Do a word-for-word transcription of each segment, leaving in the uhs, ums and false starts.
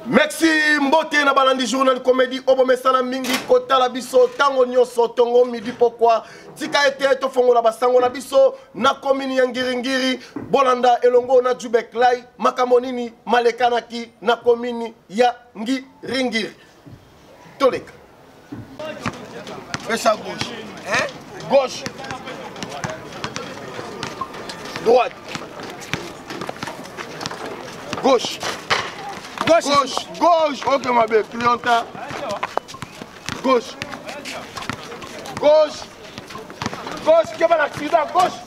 Merci mbote na balandi journal comédie obomesana mingi kota la biso tango nyonso tongo midi pourquoi tika ete to fongo la basango na biso na komini ya ngiringiri bolanda elongo na Jubek Lai makamonini malekanaki na komini ya ngiringiri toleka pesa gauche hein gauche droite gauche Gauche, gauche, gauche, ok ma belle, clienta. Gauche. Gauche. Gauche, qui va l'accident, gauche.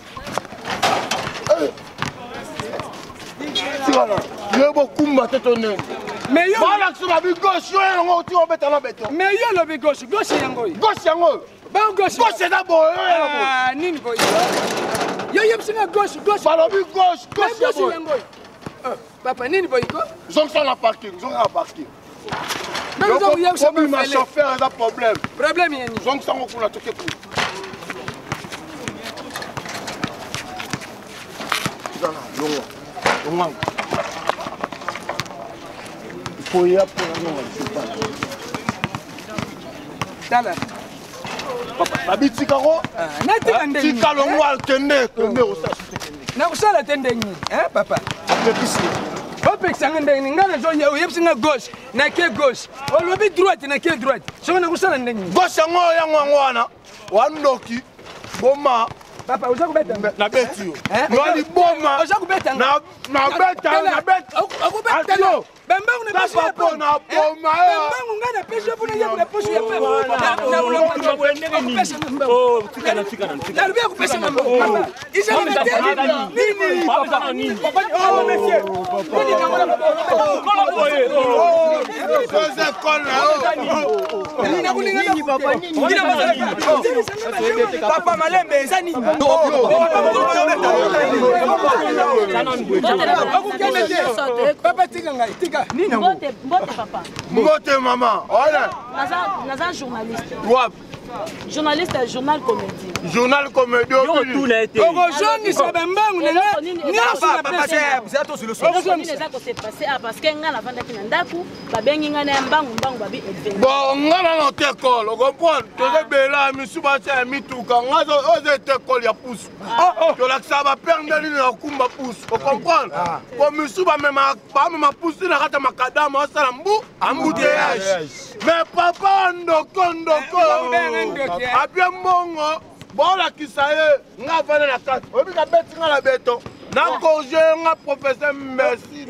Voilà. Il y a beaucoup de tête au nez. Mais yo, voilà sur la gauche, yo yango tu on bête en bête. Mais yo le gauche, gauche yango. Gauche yango. Ba gauche. Gauche d'abord. Ah, nini boy. Yo yem singa gauche, gauche. Ba lobi gauche, gauche yango. Papa, nini boy ko? Zong sur la parking, zong la parking. Mais vous avez un problème, chauffeur a un problème. Problème yani. Zong sur la tout est cool. Il faut y aller pour la non, Dala. Papa, la biti karo. Natika ndenge. Tika lo ngwa tende, tende o sa. Na kusala tende ngi, hein papa? Hop, ça ngende ngana zo ya yepsinga gauche, na ke gauche. O lobi droite na ke droite. So na kusala ndenge. Gauche ngo ya ngwana. Wandoki. Boma. Papa, uza kubeta. Na beti yo. Ngani boma. Uza kubeta. Na na beta, na beta. Akubeta. Bamba una pesa hapo na boma. Bamba ngana pesa hapo na ya kuna pesa ya pesa. Na ulongo kuendele nini? Oh, tika na tika na tika. Naribia kupesa mambo. Papa, isa ni nini? Papa nini? Papa, oh monsieur. Nini kama na papa? Boye. Oh. Sasa kona. Nini nakulinga papa nini? Papa malembe zani. Papa tika ngai tika. Mbote, mbote papa. Mbote maman. Voilà. Naza journaliste. Wap. Journaliste journal comédie. Journal comédie. Yo tout a été. Ogo jaune ça bambangu nanga. Nyasa papa c'est ato sur le sol. Nini eza ko se passer ah parce que nga na vanda kina ndaku babengi nga na mbangu mbangu babi edven. Bon nga na no te call, o comprendre? To bela misuba cha mituka nga zo oze te call ya pousse. Oh to la ça va perdre ni na kumba pousse. O comprendre? Ko misuba mema ba mema pousse na kata makadama osala mbu embouteillage. Mais papa ndoko ndoko. Abia mbongo bola kisaye nga vana na kati. Obi ka beti nga la beto. Na congé nga professeur merci.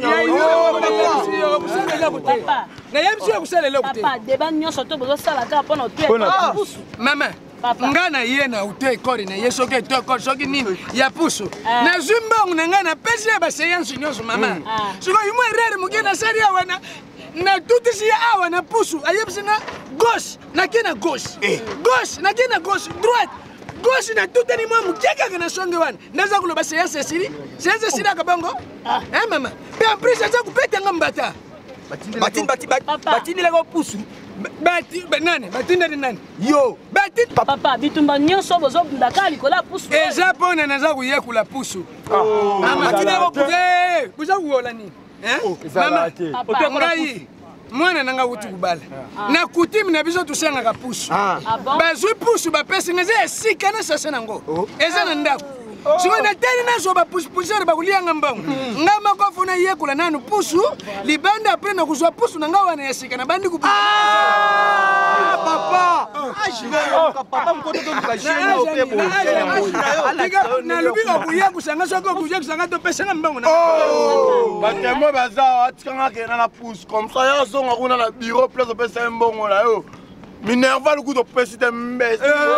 Papa. Na yemsi kusala le Papa, débat nyonso to bozo sala ka pona tu e pousse. Maman. Ngana ye na ute kori na ye soke to kori soki nini ya pusu. Na zumba na ngana pese ba séance nyonso mama. Siko yumo erreur mugena sari awana. Na tuti si awa na pusu ayebsinga gauche na kena gauche. Gauche na kena gauche, droite. Gauche na tuti ni mwa mukeka kana songe wana. Naza kuloba séance siri. Séance siri akabongo. Eh mama. Pe en plus aza kupeta ngambata. Batini batini batini lego pusu. Bati banane batinda ni nani? Yo, bati papa bitumba nyonso bozo ndaka likola pusu. Eza pona naza kuyekula pusu. Mama tina ko kuze, buza kuola ni. Eh? Mama, otangai mwana nanga wuti kubala. Na kutimi na biso tusenga ka pusu. Bazwi pusu ba pesi ngeze esika na sasa nango. Eza na ndako. Siko na tena na so ba pusu pusu ba kulianga mbangu. Ngama kwa funa yekula nanu pusu, libanda apre na kuzwa pusu nanga wana yasika na bandi kupusu. Ah papa. Papa mkoto to tukashina opepo. Na lubika kuya kusanga soko kuya kusanga to pesa na mbangu na. Oh! Batemo baza atikanga kena na pusu comme ça ya zonga kuna na bureau place pesa mbongo la yo. Minerva le coup de président mbesi.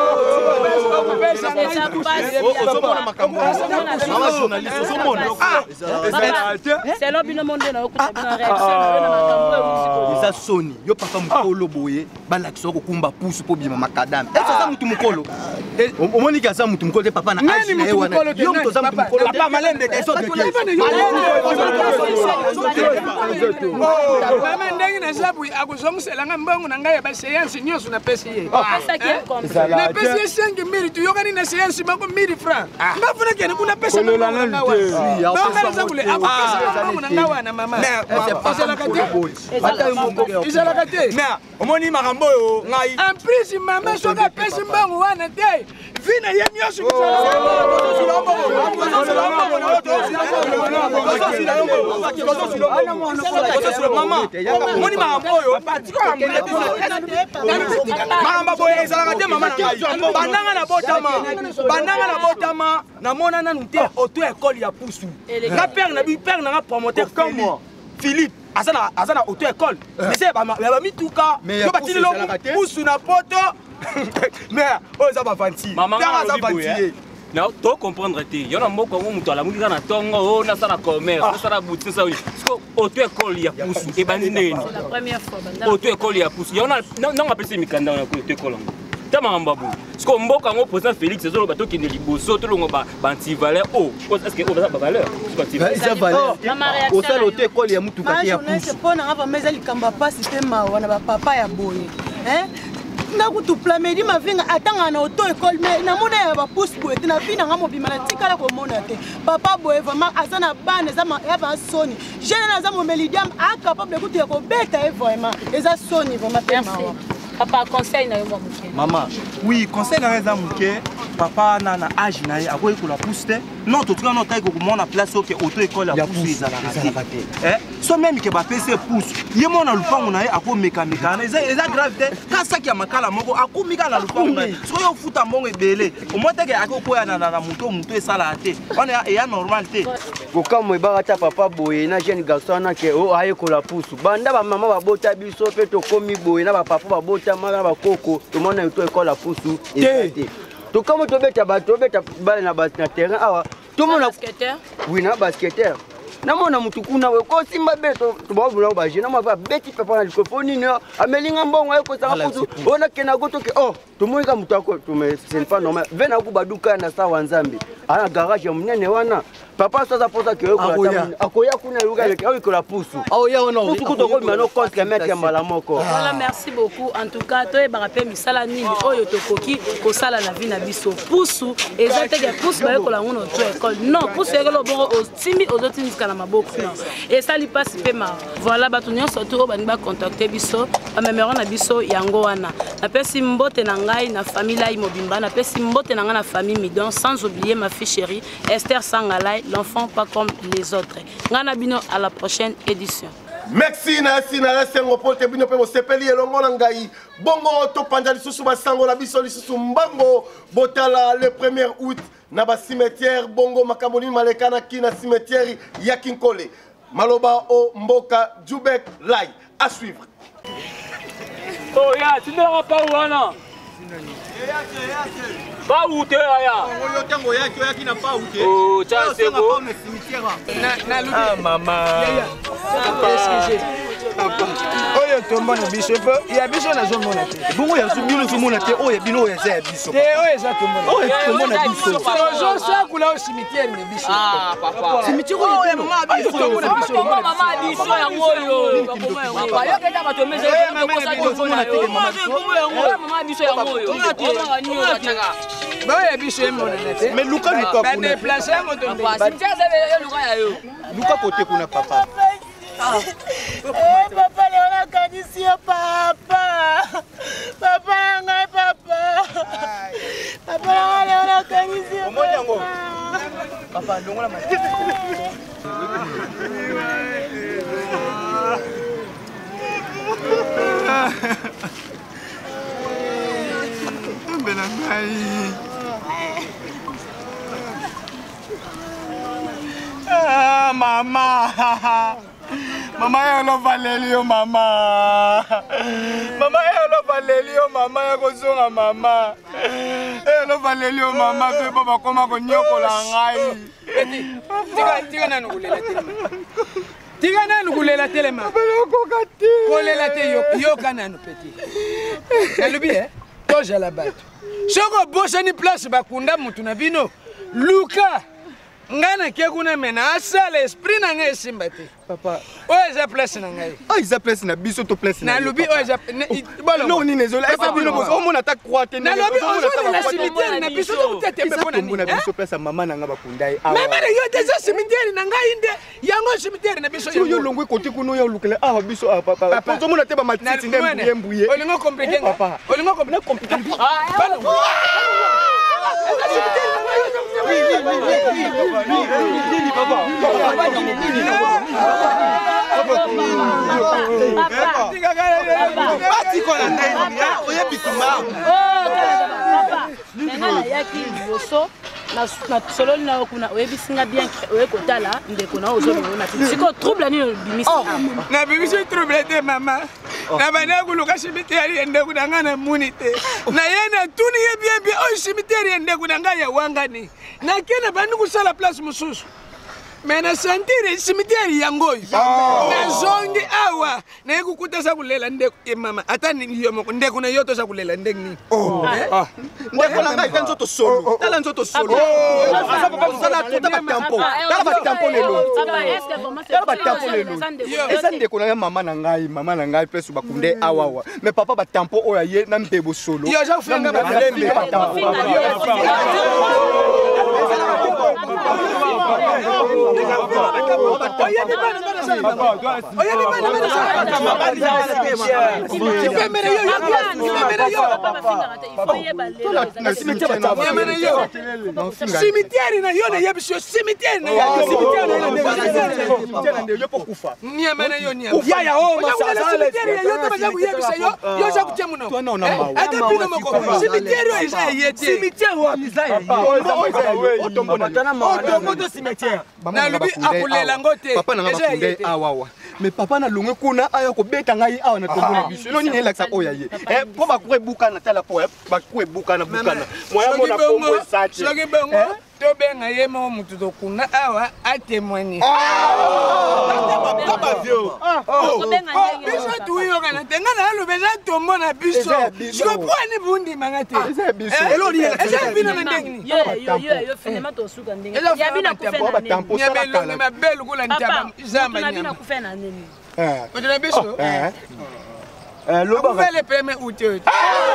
C'est l'obino monde na okutabina réaction. Eza soni. Yo papa mukolo boye balakisa ko kumba pusu po bima makadam. Eza za mutu mukolo. Omoni kaza mutu mukolo papa na aji na ewana. Yo mutu za mutu mukolo. Papa malembe deso de. Mama ndengi na nazabu akozongiselanga mbongo na ngai ya baseanse nyonso napesi ye napesi ye cinq mille tuyokani na seanse moko mille franc ngafuna kene kuna pesa mbongo na ngai wana bonga nazabule akopesa mbongo na ngai wana mama ezalaka te ezalaka te omoni makambo oyo ngai en plus mama soki apesi mbongo wana te vina ye nyonso mama omoni makambo oyo makambo boye ezalaka te mama na ngai bandanga na botama bandanga na botama namona nanu te auto ekole ya pusu na pere na bi pere na nga promoteur comme Philippe azana azana auto école mais c'est ba ba mituka yo batili lo pusu na poto mais o za ba fanti maman za fanti na to comprendre te yo na mboko ngo mutu ala mukika na tongo o na sala commerce na sala boutique ça oui parce que auto école ya pusu e bandi neni la première fois banda auto école ya pusu yo na na ngapesi mikanda na auto école tama mbabu parce que mboka ngo président Félix ezolo bato ki ne liboso to longo ba anti valeur oh est-ce que on va ba valeur c'est pas ça valeur au sala auto école ya mutu kati ya pusu c'est pour na va meza likamba pas système wana ba papa ya boye hein ngakutu plamedi mavinga atanga na auto école mais na mona ya ba pousse boye na vina nga mobima na tikala ko mona te papa boye vraiment azana bana za ma ya ba soni jeune na za mo melidiam a capable kutu ya ko beta vraiment eza soni vraiment tellement papa conseil na yo moke maman oui conseil na yo za moke papa na na âge na ye akoyi ko la pousse te non to tuka no taiko ko mona place ok auto école ya pousse ezalaka te eh so même ke ba pese pousse ye mona lupango na ye ako meka meka na eza eza grave te ka saki ya makala moko akumika na lupango na so yo futa mbongo ebele o mota ke akokoya na na muto muto esala te wana ya normal te ko kamo ibaka papa boye na jeune garçon na ke o aye ko la pousse banda ba mama ba bota biso pe to komi boye na ba papa ba bota mara ba koko to mona auto école la pousse te to kamo to beta ba to beta bale na ba na terrain awa to mona basketteur oui na basketteur na mona mutukuna we ko simba beto to ba vula ba jina ma ba beti papa na likofoni ne amelinga mbongo ayo ko saka kutu ona kena goto ke oh to moika mutako to me c'est pas normal vena ku baduka na sawa nzambi ana garage ya munene wana papa sasa posa ke ko akoya kuna yuga ke ayo ko la pusu aoya ona pusu ko to ko mano contre mettre mbala moko voilà merci beaucoup en tout cas to e ba rappel misala nini oyo to koki ko sala la vie na biso pusu ezate ke pusu ba ko la ngono to école non pusu e ko bongo o timi o doti niska maboko et ça li passe pema voilà ba tunyo surtout ba ba contacter biso ba memero na biso yango wana na pesi mbote na ngai na famille la imobimba na pesi mbote na ngai na famille midon sans oublier ma fille chérie Esther Sangalai l'enfant pas comme les autres ngana bino à la prochaine édition. Merci na sina la sengo pote bino pe sepeli elongo na ngai bongo to panja lisusu basango la biso lisusu mbango botala le premier août na ba cimetière bongo makaboni malekana kina cimetière ya Kinkole maloba o mboka Jubek Lai à suivre. Oh ya tindera pa wana pas où tu es là. Oh, tiens, c'est beau. Ah, maman. Oyo tomba na biso pe ya biso na zo mona te bongo ya subino zo mona te oyo bino oyo za biso te oyo za tomba oyo tomba na biso zo sa kula au cimetière na biso ah papa cimetière oyo mama biso tomba na biso mama biso ya ngoyo papa yo keta bato meze ko ko sa ko na te mama biso ya ngoyo ba ya biso mona na te mais luka luka kuna ba déplacer mo to cimetière za luka ya yo luka kote kuna papa. Ah. Eh papa Léona Canissio papa. Papa ngai papa. Papa Léona Canissio. Papa. Papa ndongola ma. Mbena ngai. Ah mama. Mama ya lo valelio mama. Mama ya lo valelio mama ya kozonga mama. Eh lo valelio mama pe baba koma ko nyokola ngai. Tika tika nanu kulela telema. Tika nanu kulela telema. Beloko kati. Kolela te yo yo kananu petit. Nalubi eh. Toja la bato. Soko bosa ni place bakunda mutu na bino. Luka ngana ke kuna mena asala esprit na ngai simba te papa oyo eza place na ngai ah iza place na biso to place na lobi oyo eza bolo non ni nezola esa bino boso omona ta croate na lobi ozo na cimetière na biso to tete pe pona ni na biso place mama na nga bakundai ah mama na yo déjà cimetière na ngai inde yango cimetière na biso yo longwe côté kuno yo lukele ah biso ah papa papa omona te ba matiti ndembuye mbuye olingo compliqué papa olingo compliqué compliqué na sololi na yo kuna oyebisinga bien oyekotala ndeko na ozolongo na siko trouble nini obimisi na bimisi trouble te mama na bana kuluka cimetière ya ndeko na nga na muni te na ye na tuni ye bien bien oyo cimetière ya ndeko na nga ya wangani na ke na bandi kusala place mosusu me na santire cimetière yango oyo nazongi awa naye kukutasa kulela ndeko ye mama ata yo moko ndeko na yo toza kulela ndenge nini ndeko na ngai ta nzoto solo tala nzoto solo asa papa kozala tota batampo tala batampo lelo tala batampo lelo eza ndeko na ye mama na ngai mama na ngai mpe so bakunde awawa me papa batampo oyo aye na mbebo solo yo oza kufenga balembe cimetière na yo na ye biso cimetière na yo yopokufa niama na yo niama yaya o cimetière ya yo tabaza kuyebisa yo yo za kutia muno ata bino moko cimetière yo eza ye te cimetière wa biza ya yo otombo na otombo to cimetière na lobi akulela ngo te papa na bakunde awawa mais papa na longwe kuna aya kobeta ngai awa na tombo na biso noni nelakisa oya ye eh po bakure bukana tala po bakure bukana bukana moya mona pombo esati soki bongo tobenga ye moko mutu tokuna awa atémoigner biso tuyokana te nga na aloba eza tombo na biso siko pwani bundimanga te eza bino na ndenge nini nyabelonge mabelu kula ntaba zamba nyama koto na biso akufele premier août oyo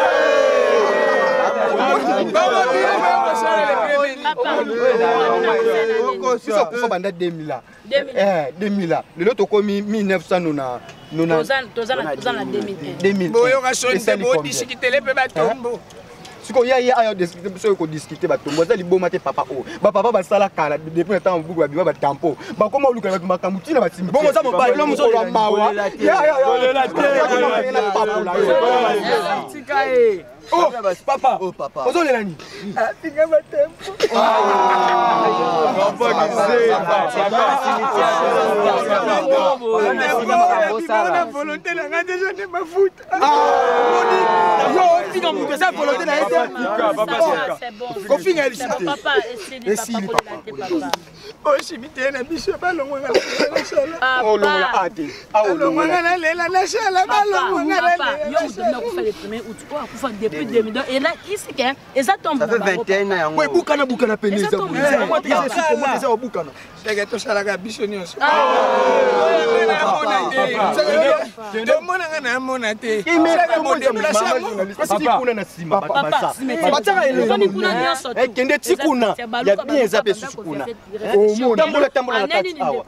kufa banda deux mille eh deux mille lelo tokomi mille neuf cent nona nona deux mille boyoka sonde bodisikitele mpe batombo siko ya ya ayo so ko discuter batombo za liboma te papa o ba papa basala kala depuis le temps buku babima batampo bakoma oluka bato makambuti na basimbi bongo za mobali lo muso la mawa ya ya ya la te oh papa oh papa ozolela ni atinga batempo papa kise na volonté na nga déjà ne mafuta yo tika mutu sa volonté na ete kofinga elisite papa esili papa o cimetière na biso balongwanga na sala olongola ate balongwanga na lela na sala balongwanga na lela yo ndona kufa le premier août ko akufa depuis deux mille deux et là ici que eza tombe ça fait vingt et un ans yango we bukana bukana pene za bukana moi te c'est ça bukana teke tosalaka biso nyonso tomonanga na mona te tikuna na nsima kende tikuna ya bien eza mpe susu kuna tambola tambola na kati awa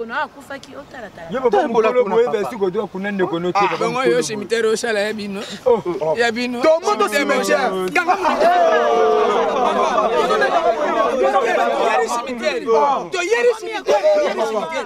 bongo yo cimetière osala ya bino ya bino tomoto cimetière toyeri cimetière toyeri cimetière toyeri cimetière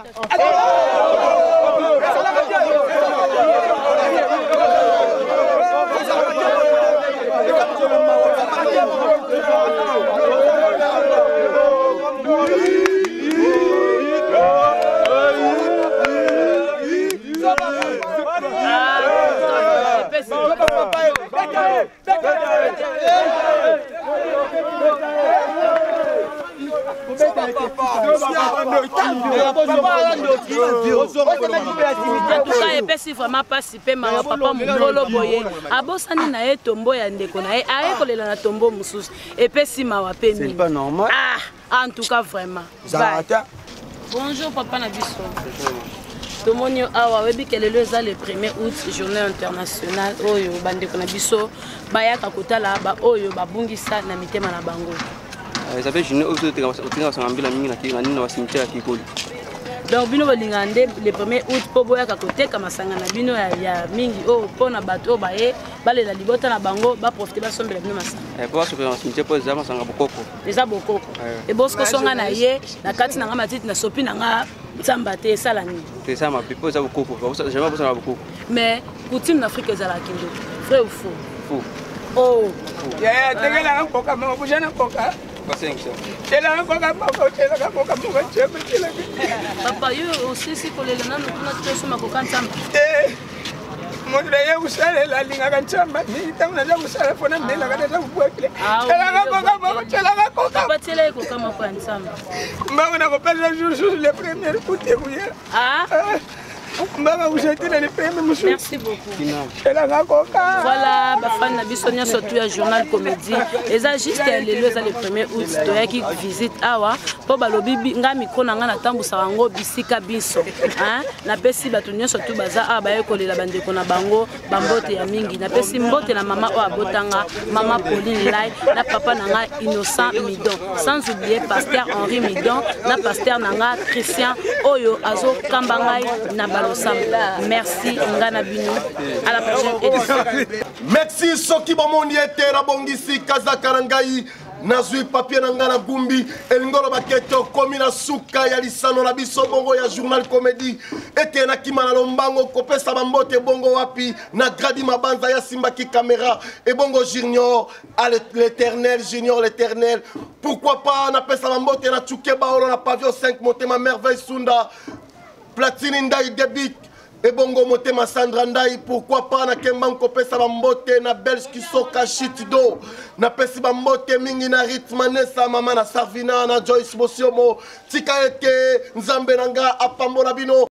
atuka epesi vraiment pasi mpe mawa papa mokolo boye abosani na ye tombo ya ndeko na ye aye kolela na tombo mosusu epesi mawa mpe mingi En tout cas, vraiment. Zata. Bonjour, papa Nabiso. Tomoni awa webi kelelo eza le premier août journée internationale oyo bandeko na biso bayaka kotala ba oyo babungisa na mitema na bango. Ça fait journée oyo teka basanga mbila mingi na kina nini na cimetière Kikoli. Donc bino bolingande le premier août po boyaka koteka masanga na bino ya, ya mingi o pona bato baye balela libota na bango ba profiter ba sombela bino masanga. Eh po so na cimetière po za masanga bokoko. Eza bokoko. E bosko songa na ye na kati na nga matiti na sopi na nga tsamba te sala ni. C'est ça ma pipo za bokoko. Jamais pas ça bokoko. Mais coutume d'Afrique ezala kindo. Vrai ou faux? Faux. Oh. Yeah, tegela nga koka mama bujana koka. Papa, yo aussi si pour les gens nous connaissons sur ma coca ensemble. Eh, mon frère, vous savez la ligne à ensemble. Ni tant on a déjà vous savez pour nous la garder ça vous pouvez. Ah, elle a coca, maman, elle a coca. Pas télé coca ma coca ensemble. Maman n'a pas le jour sur les premières côtés vous hier. Ah. Maman, vous êtes dans les premiers monsieur. Merci beaucoup. Elle a coca. Voilà, ba fan na biso nya surtout ya journal comédie. Eza juste les le le premier août to yaki visite awa po balobi nga micro na nga na tambusa bango bisika biso. Hein? Na pesi bato nya surtout baza a ba ekolela bandeko na bango bambote ya mingi. Na pesi mbote na mama o abotanga, mama Pauline Lai, na papa na nga Innocent Midon. Sans oublier pasteur Henri Midon, na pasteur na nga Christian Oyo azo kambangai na merci Ngana Bino. À la prochaine édition. Merci Soki Bamondi Etera Bongisi Kazakarangai. Nazui papier Nangana Gumbi. Elingoro Baketo Komina Suka ya lisano na biso bongo ya journal comédie. Ete na kimana lombango kopesa bambote bongo wapi. Na gradi mabanza ya Simbaki caméra. Et bongo junior à l'éternel, junior l'éternel. Pourquoi pas na pesa bambote na Tchouke Baolo na pavillon cinq monté ma merveille Sunda. Platine Ndai débite et bongo motema Sandra Ndai, pourquoi pas na kembanko pesa bambote na belge qui soka shit do na pesi bambote mingi na rythme nesa mama na Sarvina na Joyce Bosiomo tika ete nzambe nanga apambola bino.